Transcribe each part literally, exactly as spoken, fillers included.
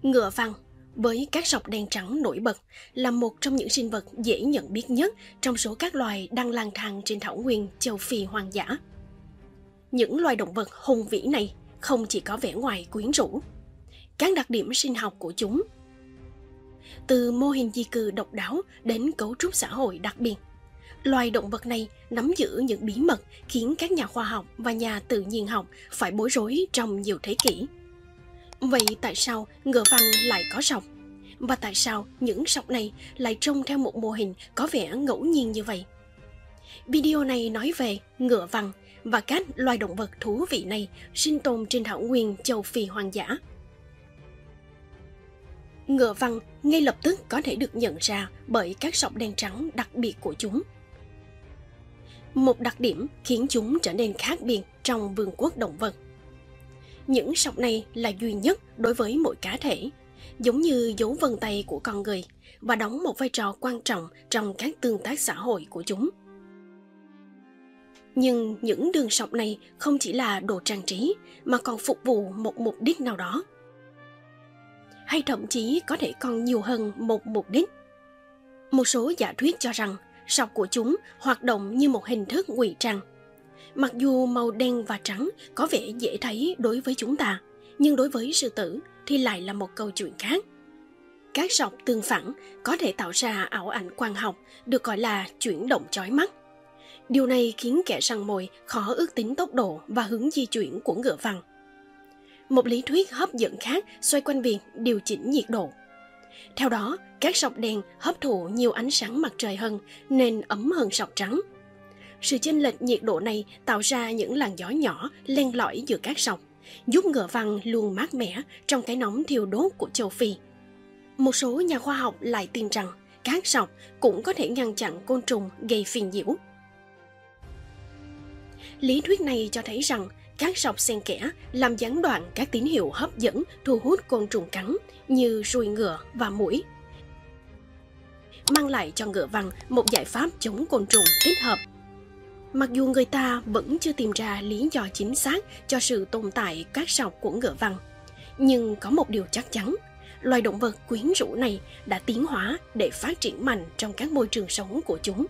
Ngựa vằn với các sọc đen trắng nổi bật là một trong những sinh vật dễ nhận biết nhất trong số các loài đang lang thang trên thảo nguyên châu Phi hoang dã. Những loài động vật hùng vĩ này không chỉ có vẻ ngoài quyến rũ, các đặc điểm sinh học của chúng, từ mô hình di cư độc đáo đến cấu trúc xã hội đặc biệt, loài động vật này nắm giữ những bí mật khiến các nhà khoa học và nhà tự nhiên học phải bối rối trong nhiều thế kỷ. Vậy tại sao ngựa vằn lại có sọc? Và tại sao những sọc này lại trông theo một mô hình có vẻ ngẫu nhiên như vậy? Video này nói về ngựa vằn và các loài động vật thú vị này sinh tồn trên thảo nguyên châu Phi hoang dã. Ngựa vằn ngay lập tức có thể được nhận ra bởi các sọc đen trắng đặc biệt của chúng. Một đặc điểm khiến chúng trở nên khác biệt trong vương quốc động vật. Những sọc này là duy nhất đối với mỗi cá thể, giống như dấu vân tay của con người, và đóng một vai trò quan trọng trong các tương tác xã hội của chúng. Nhưng những đường sọc này không chỉ là đồ trang trí mà còn phục vụ một mục đích nào đó. Hay thậm chí có thể còn nhiều hơn một mục đích. Một số giả thuyết cho rằng sọc của chúng hoạt động như một hình thức ngụy trang. Mặc dù màu đen và trắng có vẻ dễ thấy đối với chúng ta, nhưng đối với sư tử thì lại là một câu chuyện khác. Các sọc tương phản có thể tạo ra ảo ảnh quang học được gọi là chuyển động chói mắt. Điều này khiến kẻ săn mồi khó ước tính tốc độ và hướng di chuyển của ngựa vằn. Một lý thuyết hấp dẫn khác xoay quanh việc điều chỉnh nhiệt độ. Theo đó, các sọc đen hấp thụ nhiều ánh sáng mặt trời hơn nên ấm hơn sọc trắng. Sự chênh lệch nhiệt độ này tạo ra những làn gió nhỏ len lỏi giữa các sọc, giúp ngựa vằn luôn mát mẻ trong cái nóng thiêu đốt của châu Phi. Một số nhà khoa học lại tin rằng các sọc cũng có thể ngăn chặn côn trùng gây phiền nhiễu. Lý thuyết này cho thấy rằng các sọc xen kẽ làm gián đoạn các tín hiệu hấp dẫn thu hút côn trùng cắn như ruồi ngựa và muỗi, mang lại cho ngựa vằn một giải pháp chống côn trùng thích hợp. Mặc dù người ta vẫn chưa tìm ra lý do chính xác cho sự tồn tại các sọc của ngựa vằn, nhưng có một điều chắc chắn, loài động vật quyến rũ này đã tiến hóa để phát triển mạnh trong các môi trường sống của chúng.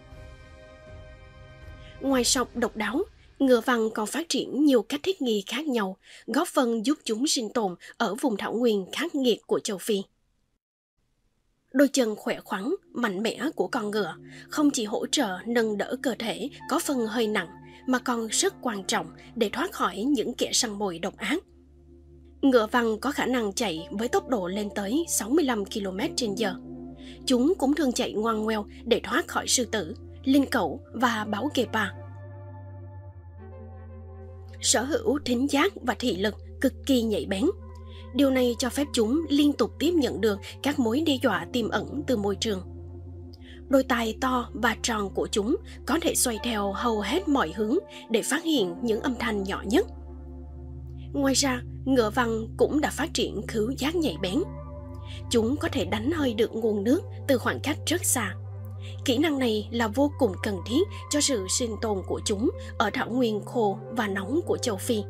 Ngoài sọc độc đáo, ngựa vằn còn phát triển nhiều cách thích nghi khác nhau, góp phần giúp chúng sinh tồn ở vùng thảo nguyên khắc nghiệt của châu Phi. Đôi chân khỏe khoắn, mạnh mẽ của con ngựa không chỉ hỗ trợ nâng đỡ cơ thể có phần hơi nặng, mà còn rất quan trọng để thoát khỏi những kẻ săn mồi độc ác. Ngựa vằn có khả năng chạy với tốc độ lên tới sáu mươi lăm ki lô mét trên giờ. Chúng cũng thường chạy ngoan ngoèo để thoát khỏi sư tử, linh cẩu và báo guêpa. Sở hữu thính giác và thị lực cực kỳ nhạy bén. Điều này cho phép chúng liên tục tiếp nhận được các mối đe dọa tiềm ẩn từ môi trường. Đôi tai to và tròn của chúng có thể xoay theo hầu hết mọi hướng để phát hiện những âm thanh nhỏ nhất. Ngoài ra, ngựa vằn cũng đã phát triển khứu giác nhạy bén. Chúng có thể đánh hơi được nguồn nước từ khoảng cách rất xa. Kỹ năng này là vô cùng cần thiết cho sự sinh tồn của chúng ở thảo nguyên khô và nóng của châu Phi.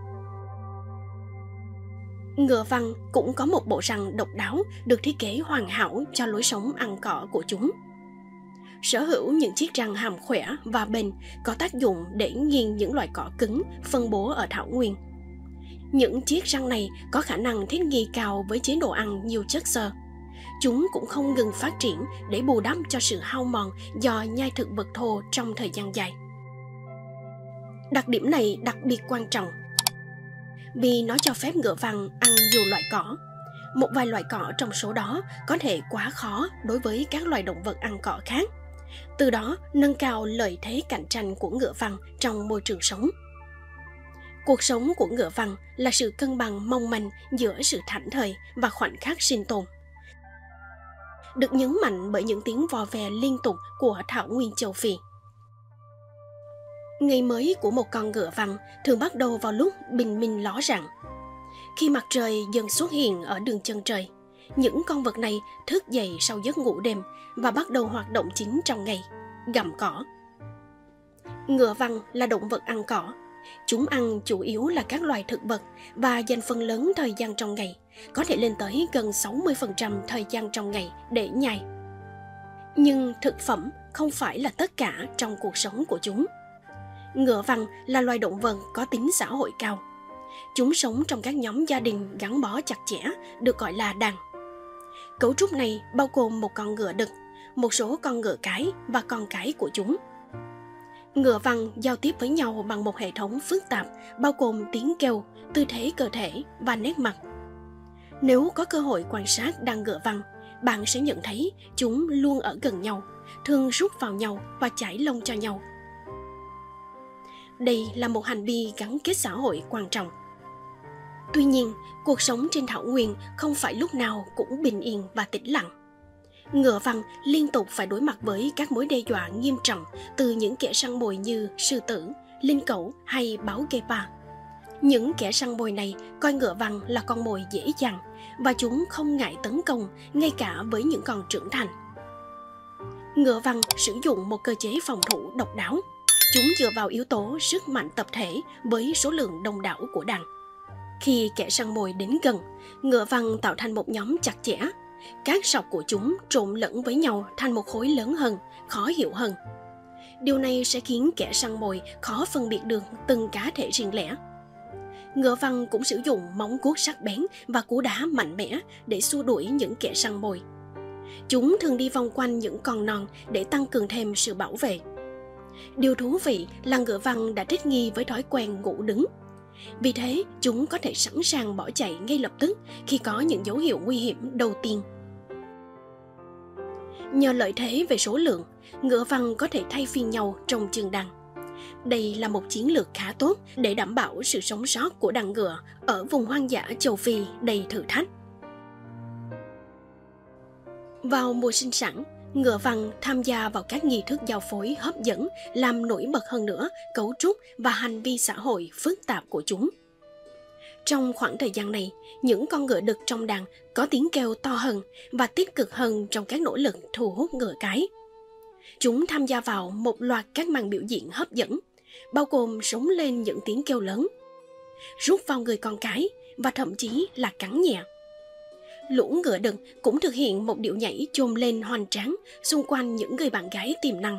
Ngựa vằn cũng có một bộ răng độc đáo được thiết kế hoàn hảo cho lối sống ăn cỏ của chúng. Sở hữu những chiếc răng hàm khỏe và bền có tác dụng để nghiền những loại cỏ cứng phân bố ở thảo nguyên. Những chiếc răng này có khả năng thích nghi cao với chế độ ăn nhiều chất xơ. Chúng cũng không ngừng phát triển để bù đắp cho sự hao mòn do nhai thực vật thô trong thời gian dài. Đặc điểm này đặc biệt quan trọng vì nó cho phép ngựa vằn ăn nhiều loại cỏ. Một vài loại cỏ trong số đó có thể quá khó đối với các loài động vật ăn cỏ khác, từ đó nâng cao lợi thế cạnh tranh của ngựa vằn trong môi trường sống. Cuộc sống của ngựa vằn là sự cân bằng mong manh giữa sự thảnh thơi và khoảnh khắc sinh tồn, được nhấn mạnh bởi những tiếng vò vè liên tục của thảo nguyên châu Phi. Ngày mới của một con ngựa vằn thường bắt đầu vào lúc bình minh ló dạng. Khi mặt trời dần xuất hiện ở đường chân trời, những con vật này thức dậy sau giấc ngủ đêm và bắt đầu hoạt động chính trong ngày, gặm cỏ. Ngựa vằn là động vật ăn cỏ, Chúng ăn chủ yếu là các loài thực vật và dành phần lớn thời gian trong ngày, có thể lên tới gần sáu mươi phần trăm thời gian trong ngày để nhai. Nhưng thực phẩm không phải là tất cả trong cuộc sống của chúng. Ngựa vằn là loài động vật có tính xã hội cao. Chúng sống trong các nhóm gia đình gắn bó chặt chẽ, được gọi là đàn. Cấu trúc này bao gồm một con ngựa đực, một số con ngựa cái và con cái của chúng. Ngựa vằn giao tiếp với nhau bằng một hệ thống phức tạp bao gồm tiếng kêu, tư thế cơ thể và nét mặt. Nếu có cơ hội quan sát đàn ngựa vằn, bạn sẽ nhận thấy chúng luôn ở gần nhau, thường rút vào nhau và chải lông cho nhau. Đây là một hành vi gắn kết xã hội quan trọng. Tuy nhiên, cuộc sống trên thảo nguyên không phải lúc nào cũng bình yên và tĩnh lặng. Ngựa vằn liên tục phải đối mặt với các mối đe dọa nghiêm trọng từ những kẻ săn mồi như sư tử, linh cẩu hay báo guêpa. Những kẻ săn mồi này coi ngựa vằn là con mồi dễ dàng và chúng không ngại tấn công ngay cả với những con trưởng thành. Ngựa vằn sử dụng một cơ chế phòng thủ độc đáo. Chúng dựa vào yếu tố sức mạnh tập thể với số lượng đông đảo của đàn. Khi kẻ săn mồi đến gần, ngựa vằn tạo thành một nhóm chặt chẽ. Các sọc của chúng trộn lẫn với nhau thành một khối lớn hơn, khó hiểu hơn. Điều này sẽ khiến kẻ săn mồi khó phân biệt được từng cá thể riêng lẻ. Ngựa vằn cũng sử dụng móng vuốt sắc bén và cú đá mạnh mẽ để xua đuổi những kẻ săn mồi. Chúng thường đi vòng quanh những con non để tăng cường thêm sự bảo vệ. Điều thú vị là ngựa vằn đã thích nghi với thói quen ngủ đứng. Vì thế, chúng có thể sẵn sàng bỏ chạy ngay lập tức khi có những dấu hiệu nguy hiểm đầu tiên. Nhờ lợi thế về số lượng, ngựa vằn có thể thay phiên nhau trong chừng đàn. Đây là một chiến lược khá tốt để đảm bảo sự sống sót của đàn ngựa ở vùng hoang dã châu Phi đầy thử thách. Vào mùa sinh sản, ngựa vằn tham gia vào các nghi thức giao phối hấp dẫn, làm nổi bật hơn nữa cấu trúc và hành vi xã hội phức tạp của chúng. Trong khoảng thời gian này, những con ngựa đực trong đàn có tiếng kêu to hơn và tích cực hơn trong các nỗ lực thu hút ngựa cái. Chúng tham gia vào một loạt các màn biểu diễn hấp dẫn, bao gồm sống lên những tiếng kêu lớn, rút vào người con cái và thậm chí là cắn nhẹ. Lũ ngựa đực cũng thực hiện một điệu nhảy chồm lên hoành tráng xung quanh những người bạn gái tiềm năng.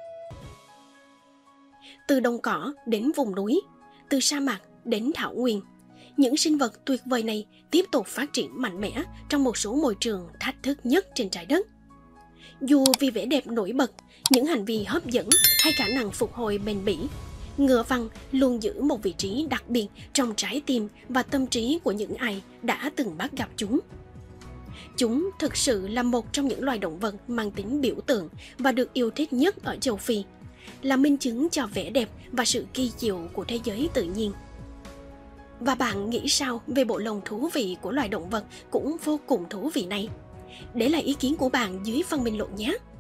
Từ đồng cỏ đến vùng núi, từ sa mạc đến thảo nguyên, những sinh vật tuyệt vời này tiếp tục phát triển mạnh mẽ trong một số môi trường thách thức nhất trên trái đất. Dù vì vẻ đẹp nổi bật, những hành vi hấp dẫn hay khả năng phục hồi bền bỉ, ngựa vằn luôn giữ một vị trí đặc biệt trong trái tim và tâm trí của những ai đã từng bắt gặp chúng. Chúng thực sự là một trong những loài động vật mang tính biểu tượng và được yêu thích nhất ở châu Phi, là minh chứng cho vẻ đẹp và sự kỳ diệu của thế giới tự nhiên. Và bạn nghĩ sao về bộ lông thú vị của loài động vật cũng vô cùng thú vị này? Để lại ý kiến của bạn dưới phần bình luận nhé!